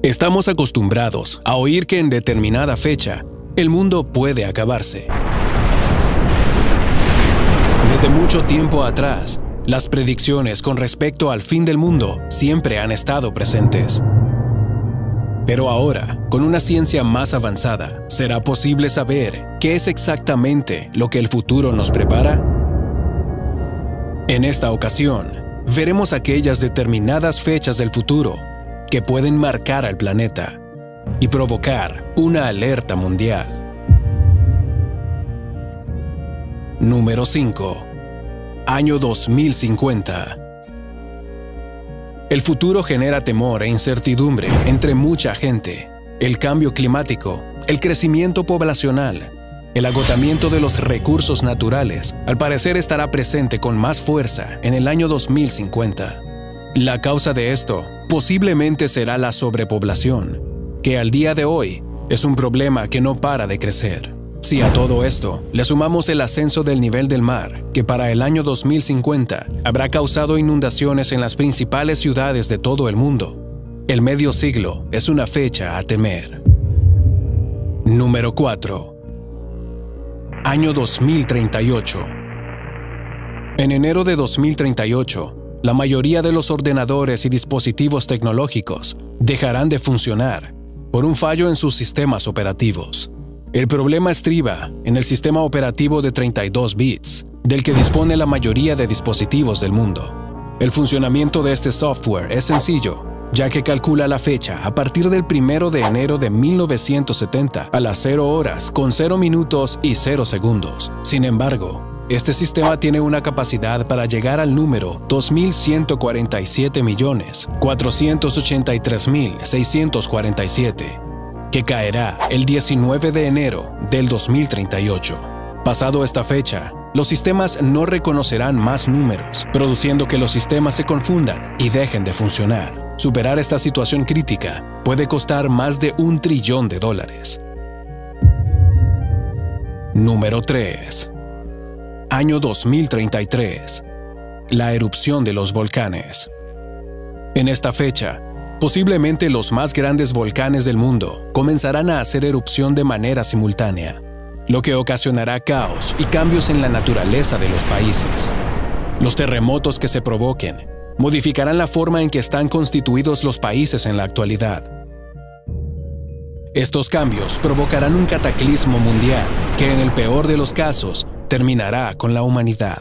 Estamos acostumbrados a oír que en determinada fecha el mundo puede acabarse. Desde mucho tiempo atrás, las predicciones con respecto al fin del mundo siempre han estado presentes. Pero ahora, con una ciencia más avanzada, ¿será posible saber qué es exactamente lo que el futuro nos prepara? En esta ocasión, veremos aquellas determinadas fechas del futuro que pueden marcar al planeta y provocar una alerta mundial. Número 5. Año 2050. El futuro genera temor e incertidumbre entre mucha gente. El cambio climático, el crecimiento poblacional, el agotamiento de los recursos naturales, al parecer estará presente con más fuerza en el año 2050. La causa de esto posiblemente será la sobrepoblación, que al día de hoy es un problema que no para de crecer. Si a todo esto le sumamos el ascenso del nivel del mar, que para el año 2050 habrá causado inundaciones en las principales ciudades de todo el mundo, el medio siglo es una fecha a temer. Número 4. Año 2038. En enero de 2038, la mayoría de los ordenadores y dispositivos tecnológicos dejarán de funcionar por un fallo en sus sistemas operativos. El problema estriba en el sistema operativo de 32 bits, del que dispone la mayoría de dispositivos del mundo. El funcionamiento de este software es sencillo, ya que calcula la fecha a partir del 1 de enero de 1970 a las 0 horas con 0 minutos y 0 segundos. Sin embargo, este sistema tiene una capacidad para llegar al número 2.147.483.647, que caerá el 19 de enero del 2038. Pasado esta fecha, los sistemas no reconocerán más números, produciendo que los sistemas se confundan y dejen de funcionar. Superar esta situación crítica puede costar más de $1 trillón. Número 3. Año 2033. La erupción de los volcanes. En esta fecha, posiblemente los más grandes volcanes del mundo comenzarán a hacer erupción de manera simultánea, lo que ocasionará caos y cambios en la naturaleza de los países. Los terremotos que se provoquen modificarán la forma en que están constituidos los países en la actualidad. Estos cambios provocarán un cataclismo mundial que, en el peor de los casos, terminará con la humanidad.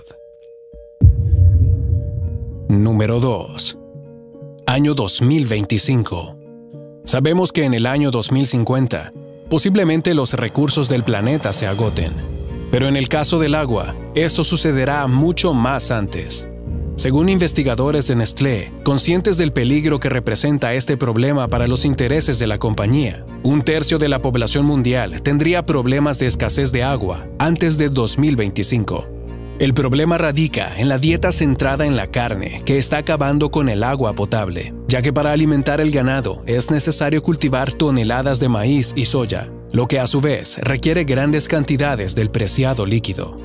Número 2. Año 2025. Sabemos que en el año 2050, posiblemente los recursos del planeta se agoten. Pero en el caso del agua, esto sucederá mucho más antes. Según investigadores de Nestlé, conscientes del peligro que representa este problema para los intereses de la compañía, 1/3 de la población mundial tendría problemas de escasez de agua antes de 2025. El problema radica en la dieta centrada en la carne, que está acabando con el agua potable, ya que para alimentar el ganado es necesario cultivar toneladas de maíz y soya, lo que a su vez requiere grandes cantidades del preciado líquido.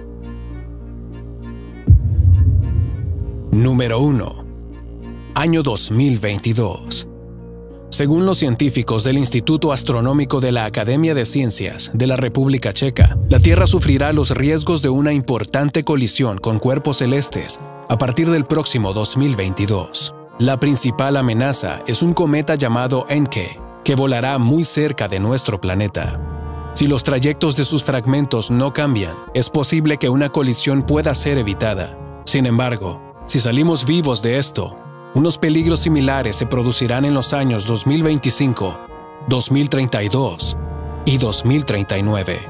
Número 1. Año 2022. Según los científicos del Instituto Astronómico de la Academia de Ciencias de la República Checa, la Tierra sufrirá los riesgos de una importante colisión con cuerpos celestes a partir del próximo 2022. La principal amenaza es un cometa llamado Encke, que volará muy cerca de nuestro planeta. Si los trayectos de sus fragmentos no cambian, es posible que una colisión pueda ser evitada. Sin embargo, si salimos vivos de esto, unos peligros similares se producirán en los años 2025, 2032 y 2039.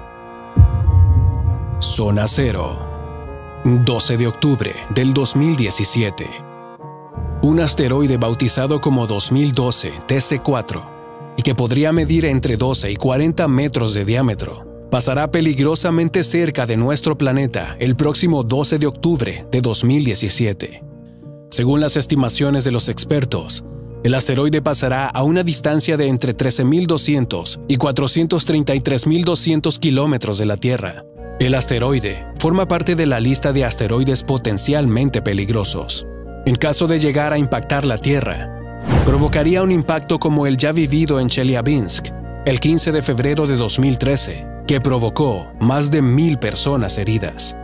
Zona 0. 12 de octubre del 2017. Un asteroide bautizado como 2012 TC4 y que podría medir entre 12 y 40 metros de diámetro, pasará peligrosamente cerca de nuestro planeta el próximo 12 de octubre de 2017. Según las estimaciones de los expertos, el asteroide pasará a una distancia de entre 13.200 y 433.200 kilómetros de la Tierra. El asteroide forma parte de la lista de asteroides potencialmente peligrosos. En caso de llegar a impactar la Tierra, provocaría un impacto como el ya vivido en Chelyabinsk el 15 de febrero de 2013, que provocó más de 1,000 personas heridas.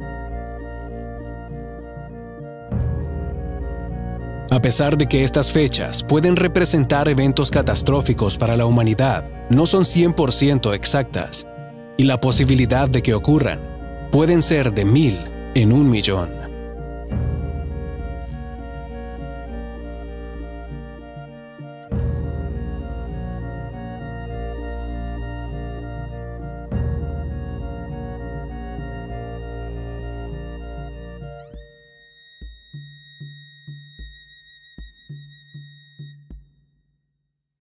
A pesar de que estas fechas pueden representar eventos catastróficos para la humanidad, no son 100% exactas, y la posibilidad de que ocurran pueden ser de 1,000 en 1 millón.